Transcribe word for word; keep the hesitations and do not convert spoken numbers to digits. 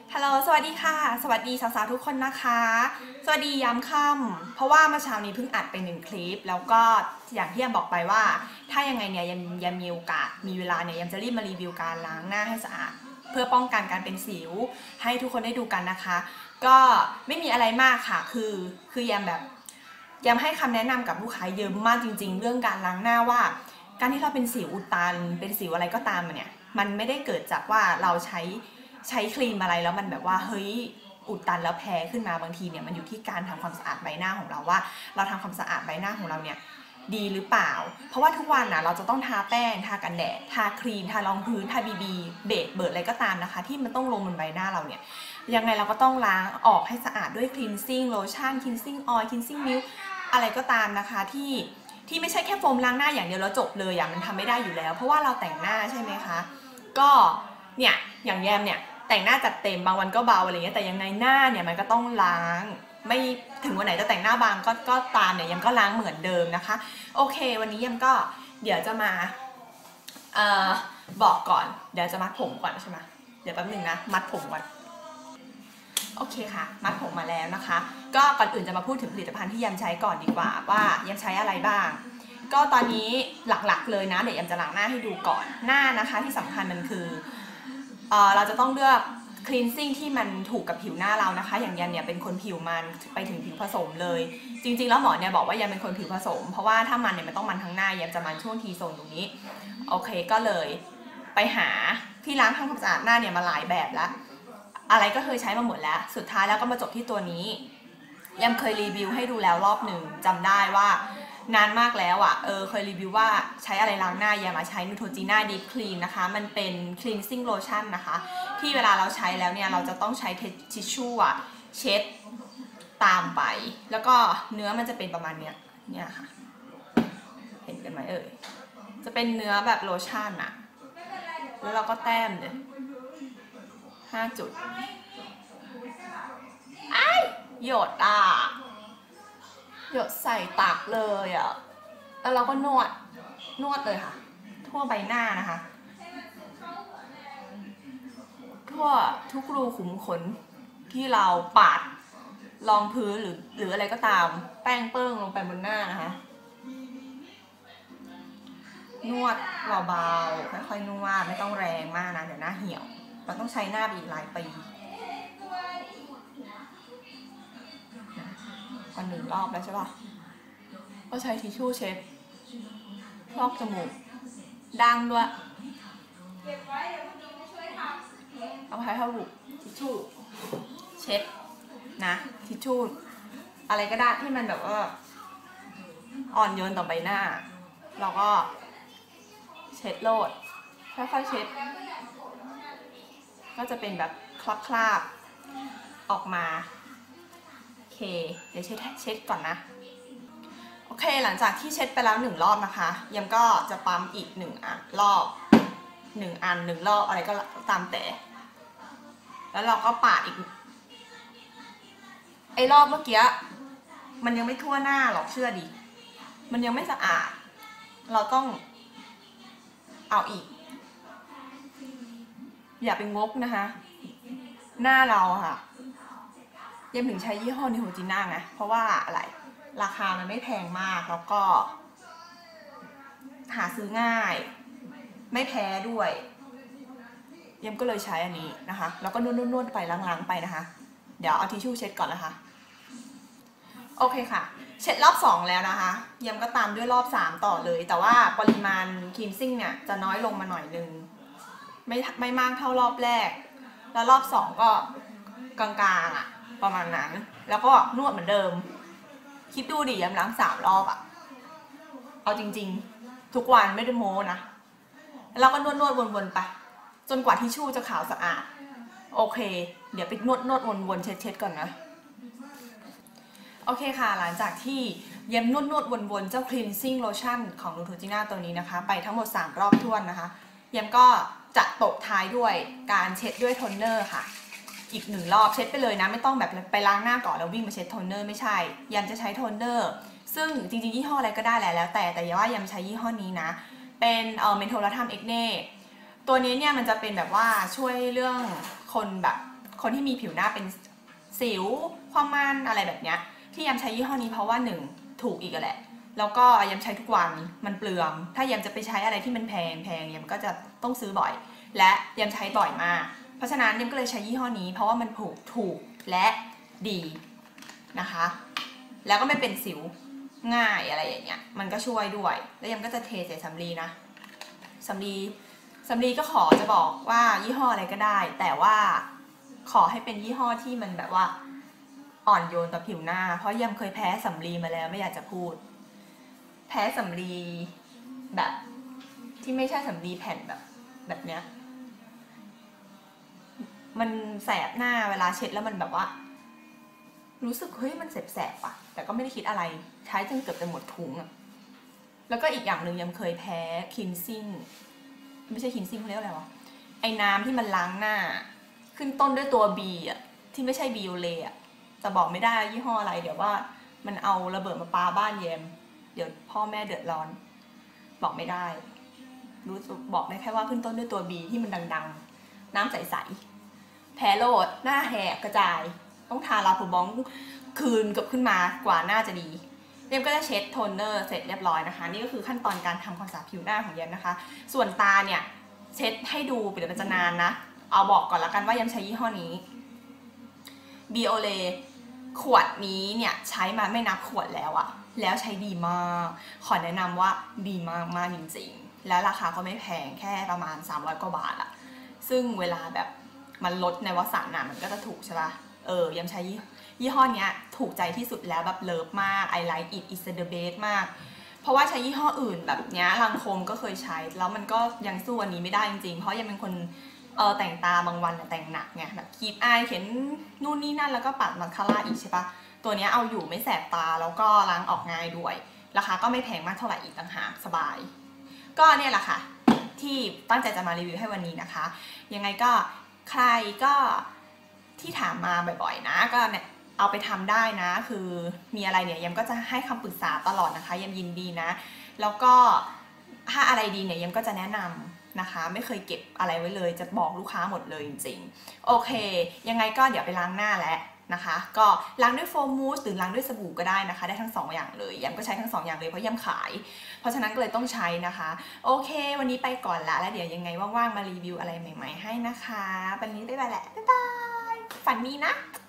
ฮัลโหลสวัสดีค่ะสวัสดีสาวๆทุกคนนะคะสวัสดียามค่ำเพราะว่าเมื่อเช้านี้เพิ่งอัดไปหนึ่งคลิปแล้วก็อย่างที่ยามบอกไปว่าถ้ายังไงเนี่ยยามยามมีโอกาสมีเวลาเนี่ยยามจะรีบมารีวิวการล้างหน้าให้สะอาดเพื่อป้องกันการเป็นสิวให้ทุกคนได้ดูกันนะคะก็ไม่มีอะไรมากค่ะคือคือยามแบบยามให้คำแนะนำกับลูกค้าเยอะมากจริงๆเรื่องการล้างหน้าว่าการที่เราเป็นสิวอุดตันเป็นสิวอะไรก็ตามเนี่ยมันไม่ได้เกิดจากว่าเราใช้ใช้ครีมอะไรแล้วมันแบบว่าเฮ้ยอุดตันแล้วแพ้ขึ้นมาบางทีเนี่ยมันอยู่ที่การทำความสะอาดใบหน้าของเราว่าเราทำความสะอาดใบหน้าของเราเนี่ยดีหรือเปล่าเพราะว่าทุกวันนะเราจะต้องทาแป้งทากันแดดทาครีมทารองพื้นทาบีบีเบสเบิร์ดอะไรก็ตามนะคะที่มันต้องลงบนใบหน้าเราเนี่ยยังไงเราก็ต้องล้างออกให้สะอาดด้วย cleansing lotion cleansing oil cleansing milk อะไรก็ตามนะคะที่ที่ไม่ใช่แค่โฟมล้างหน้าอย่างเดียวแล้วจบเลยอย่างมันทำไม่ได้อยู่แล้วเพราะว่าเราแต่งหน้าใช่ไหมคะก็เนี่ยอย่างแยมเนี่ยแต่งหน้าจัดเต็มบางวันก็เบาอะไรเงี้ยแต่ยังไงหน้าเนี่ยมันก็ต้องล้างไม่ถึงวันไหนจะแต่งหน้าบางก็ก็ตามเนี่ยยังก็ล้างเหมือนเดิมนะคะโอเควันนี้ยังก็เดี๋ยวจะมาเอ่อบอกก่อนเดี๋ยวจะมัดผมก่อนใช่ไหมเดี๋ยวแป๊บนึงนะมัดผมก่อนโอเคค่ะมัดผมมาแล้วนะคะก็ก่อนอื่นจะมาพูดถึงผลิตภัณฑ์ที่ยำใช้ก่อนดีกว่าว่ายำใช้อะไรบ้างก็ตอนนี้หลักๆเลยนะเดี๋ยวยำจะล้างหน้าให้ดูก่อนหน้านะคะที่สำคัญมันคือเอ่อเราจะต้องเลือก cleansing ที่มันถูกกับผิวหน้าเรานะคะอย่างยันเนี่ยเป็นคนผิวมันไปถึงผิวผสมเลยจริงๆแล้วหมอเนี่ยบอกว่ายันเป็นคนผิวผสมเพราะว่าถ้ามันเนี่ยมันต้องมันทั้งหน้ายันจะมันช่วงทีโซนตรงนี้โอเคก็เลยไปหาที่ล้างทำความสะอาดหน้าเนี่ยมาหลายแบบแล้วอะไรก็เคยใช้มาหมดแล้วสุดท้ายแล้วก็มาจบที่ตัวนี้ยันเคยรีวิวให้ดูแล้วรอบหนึ่งจำได้ว่านานมากแล้วอ่ะเออเคยรีวิวว่าใช้อะไรล้างหน้ายามาใช้ Neutrogena Deep Clean นะคะมันเป็น cleansing lotion นะคะที่เวลาเราใช้แล้วเนี่ยเราจะต้องใช้ทิชชู่อ่ะเช็ดตามไปแล้วก็เนื้อมันจะเป็นประมาณเนี้ยเนี่ยค่ะเห็นกันไหมเอ่ยจะเป็นเนื้อแบบโลชั่นอ่ะแล้วเราก็แต้มเลยห้าจุดไอ้หยดอ่ะหยดใส่ตักเลยอ่ะแล้วเราก็นวดนวดเลยค่ะทั่วใบหน้านะคะทั่วทุกรูขุมขนที่เราปาดรองพื้นหรือหรืออะไรก็ตามแป้งเปิ้งลงไปบนหน้านะคะนวดเบาๆค่อยๆนวดไม่ต้องแรงมากนะเดี๋ยวหน้าเหี่ยวเราต้องใช้หน้าอีกหลายปีกันหนึ่งรอบแล้วใช่ป่ะก็ใช้ทิชชู่เช็ดรอบจมูกดังด้วยเอาใช้เท่าบุกทิชชู่เช็ดนะทิชชู่อะไรก็ได้ที่มันแบบว่าอ่อนโยนต่อใบหน้าเราก็เช็ดโลดค่อยๆเช็ดก็จะเป็นแบบคราบๆออกมาโอเคเดี๋ยวเช็ดเช็ดก่อนนะโอเคหลังจากที่เช็ดไปแล้วหนึ่งรอบนะคะยังก็จะปั๊มอีกหนึ่งอันรอบหนึ่งอันหนึ่งรอบอะไรก็ตามแต่แล้วเราก็ปาดอีกไอ้รอบเมื่อกี้มันยังไม่ทั่วหน้าหรอกเชื่อดิมันยังไม่สะอาดเราต้องเอาอีกอย่าไปงกนะคะหน้าเราค่ะยังถึงใช้ยี่ห้อนิโฮจิน่าไงเพราะว่าอะไรราคามันไม่แพงมากแล้วก็หาซื้อง่ายไม่แพ้ด้วยยังก็เลยใช้อันนี้นะคะแล้วก็นวดๆไปล้างๆไปนะคะเดี๋ยวเอาทิชชู่เช็ดก่อนนะคะโอเคค่ะเช็ดรอบสองแล้วนะคะยังก็ตามด้วยรอบสามต่อเลยแต่ว่าปริมาณครีมซิ่งเนี่ยจะน้อยลงมาหน่อยนึงไม่ไม่มากเท่ารอบแรกแล้วรอบสองก็กลางๆอ่ะประมาณนั้นแล้วก็นวดเหมือนเดิมคิดดูดิยำล้างสามรอบอ่ะเอาจริงๆทุกวันไม่ได้โม้นะแล้วก็นวดนวดวนๆไปจนกว่าทิชชู่จะขาวสะอาดโอเคเดี๋ยวไปนวดนวดวนๆเช็ดๆก่อนนะโอเคค่ะหลังจากที่ยำนวดนวดวนๆเจ้า cleansing lotion ของ Neutrogena ตัวนี้นะคะไปทั้งหมดสามรอบท้วนนะคะยำก็จะตบท้ายด้วยการเช็ดด้วยโทนเนอร์ค่ะอีกหนึ่งรอบเช็ดไปเลยนะไม่ต้องแบบไปล้างหน้าก่อนแล้ววิ่งมาเช็ดโทนเนอร์ไม่ใช่ยำจะใช้โทนเนอร์ซึ่งจริงๆยี่ห้ออะไรก็ได้แหละแล้วแต่แต่อย่าว่ายำใช้ยี่ห้อนี้นะเป็นเอ่อเมนโทลัทัมเอ็กเน่ตัวนี้เนี่ยมันจะเป็นแบบว่าช่วยเรื่องคนแบบคนที่มีผิวหน้าเป็นสิวความมันอะไรแบบเนี้ยที่ยำใช้ยี่ห้อนี้เพราะว่าหนึ่งถูกอีกแหละแล้วก็ยำใช้ทุกวันมันเปลืองถ้ายำจะไปใช้อะไรที่มันแพงแพงยำก็จะต้องซื้อบ่อยและยำใช้บ่อยมากเพราะฉะนั้นยำก็เลยใช้ยี่ห้อนี้เพราะว่ามันถูกถูกและดีนะคะแล้วก็ไม่เป็นสิวง่ายอะไรอย่างเงี้ยมันก็ช่วยด้วยแล้วยำก็จะเทใส่สำลีนะสำลีสำลีก็ขอจะบอกว่ายี่ห้ออะไรก็ได้แต่ว่าขอให้เป็นยี่ห้อที่มันแบบว่าอ่อนโยนต่อผิวหน้าเพราะยำเคยแพ้สำลีมาแล้วไม่อยากจะพูดแพ้สำลีแบบที่ไม่ใช่สำลีแผ่นแบบแบบเนี้ยมันแสบหน้าเวลาเช็ดแล้วมันแบบว่ารู้สึกเฮ้ยมันแสบๆอ่ะแต่ก็ไม่ได้คิดอะไรใช้จนเกือบจะหมดถุงอ่ะแล้วก็อีกอย่างหนึ่งยังเคยแพ้คินซิ่งไม่ใช่คินซิ่งเขาเรียกอะไรวะไอ้น้ำที่มันล้างหน้าขึ้นต้นด้วยตัว B อ่ะที่ไม่ใช่บิโอเลอ่ะจะบอกไม่ได้ยี่ห้ออะไรเดี๋ยวว่ามันเอาระเบิดมาปาบ้านแยมเดี๋ยวพ่อแม่เดือดร้อนบอกไม่ได้รู้บอกได้แค่ว่าขึ้นต้นด้วยตัว B ที่มันดังๆน้ำใสๆแพ้โรดหน้าแหกกระจายต้องทาลาพูบองคืนกับขึ้นมากว่าหน้าจะดีเยมก็จะเช็ดโทนเนอร์เสร็จเรียบร้อยนะคะนี่ก็คือขั้นตอนการทำความสะอาดผิวหน้าของเยมนะคะส่วนตาเนี่ยเช็ดให้ดูเดี๋ยวมันจะนานนะเอาบอกก่อนละกันว่าเยมใช้ยี่ห้อนี้บิโอเลขวดนี้เนี่ยใช้มาไม่นับขวดแล้วอะแล้วใช้ดีมากขอแนะนำว่าดีมากมากจริงๆแล้วราคาก็ไม่แพงแค่ประมาณสามร้อยกว่าบาทอะซึ่งเวลาแบบมันลดในวสันต์น่ะมันก็จะถูกใช่ปะเออยังใช้ยี่ห้อนี้ถูกใจที่สุดแล้วแบบเลิฟมาก I like it it's the best มากเพราะว่าใช้ยี่ห้ออื่นแบบเนี้ยลังโคมก็เคยใช้แล้วมันก็ยังสู้อันนี้ไม่ได้จริงๆเพราะยังเป็นคนเออแต่งตาบางวันแต่งหนักไงแบบคีบอายเขียนนู่นนี่นั่นแล้วก็ปัดมาสคาร่าอีกใช่ปะตัวนี้เอาอยู่ไม่แสบตาแล้วก็ล้างออกง่ายด้วยราคาก็ไม่แพงมากเท่าไหร่อีกต่างหากสบายก็เนี่ยแหละค่ะที่ตั้งใจจะมารีวิวให้วันนี้นะคะยังไงก็ใครก็ที่ถามมาบ่อยๆนะก็เนี่ยเอาไปทำได้นะคือมีอะไรเนี่ยยมก็จะให้คำปรึกษาตลอดนะคะยมยินดีนะแล้วก็ถ้าอะไรดีเนี่ยยมก็จะแนะนำนะคะไม่เคยเก็บอะไรไว้เลยจะบอกลูกค้าหมดเลยจริงๆโอเคยังไงก็เดี๋ยวไปล้างหน้าแล้วนะคะก็ล้างด้วยโฟมมูสหรือล้างด้วยสบู่ก็ได้นะคะได้ทั้งสองอย่างเลยยมก็ใช้ทั้งสองอย่างเลยเพราะยมขายเพราะฉะนั้นก็เลยต้องใช้นะคะโอเควันนี้ไปก่อนละแล้วเดี๋ยวยังไงว่างๆมารีวิวอะไรใหม่ๆให้นะคะวันนี้บ๊ายบายแหละบ๊ายบายฝันดีนะ